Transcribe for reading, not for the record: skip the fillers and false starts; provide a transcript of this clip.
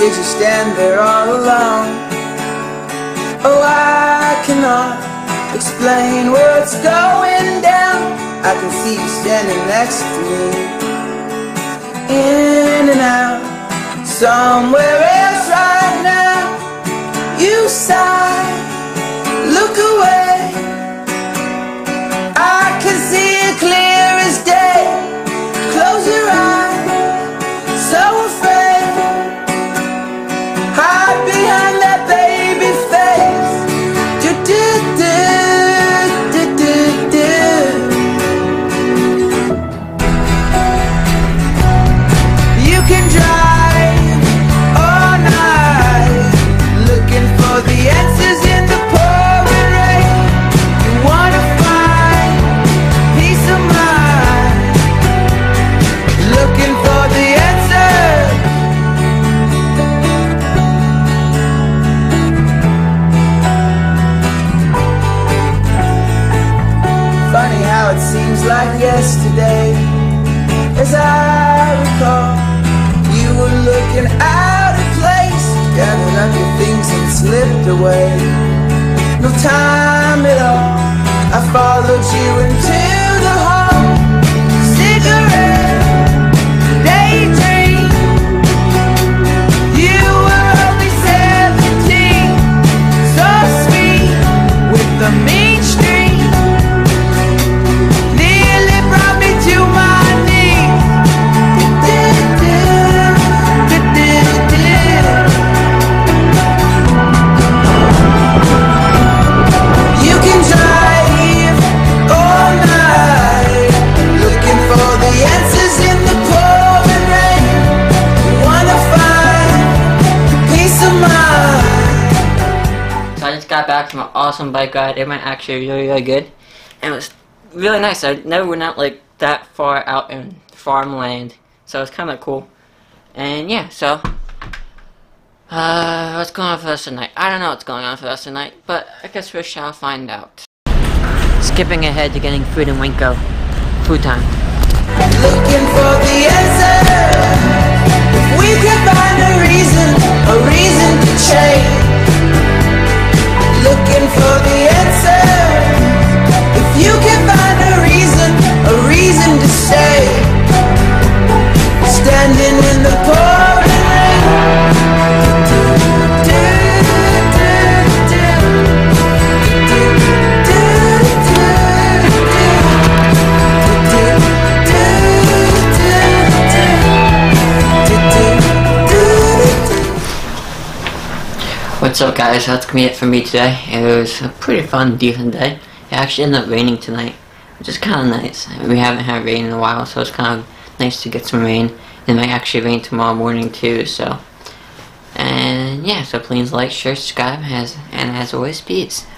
did you stand there all alone? Oh, I cannot explain what's going down. I can see you standing next to me, in and out, somewhere else right now. You sigh, look away, I can see it clear as day. Close your eyes, so afraid, hide behind that baby face. Do do do do do do. You can drive all night looking for the answers in the pouring rain. You wanna find peace of mind, looking for the answer. Funny how it seems like yesterday, as I recall, you were looking out of place, gathered up your things and slipped away. No time at all, I followed you into the hall. Cigarette, daydream. You were only 17, so sweet with the mean streak. Nearly brought me to my knees. You can drive all night looking for the answers in the pouring rain. You wanna find peace of mind. So I just got back from an awesome bike ride. It went actually really good, and it was really nice. I never went out like that far out in farmland, so it's kind of cool. And yeah, so what's going on for the rest of the night? I don't know what's going on for the rest of the night, but I guess we shall find out. Skipping ahead to getting food in Winco. Food time. Looking for the answer. If we could find a reason to change. Looking for the answer. If you can find a reason to stay. Standing in the pouring rain. What's up, guys? That's gonna be it for me today. It was a pretty fun, decent day. It actually ended up raining tonight, which is kind of nice. We haven't had rain in a while, so it's kind of nice to get some rain. It might actually rain tomorrow morning too, so. And yeah, so please like, share, subscribe, and as always, peace.